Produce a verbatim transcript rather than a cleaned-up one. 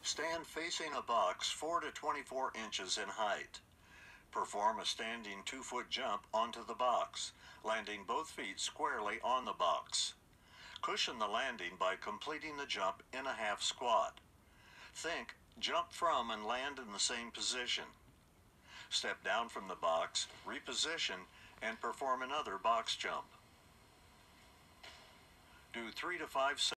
Stand facing a box four to twenty-four inches in height. Perform a standing two-foot jump onto the box, landing both feet squarely on the box. Cushion the landing by completing the jump in a half squat. Think, jump from and land in the same position. Step down from the box, reposition, and perform another box jump. Do three to five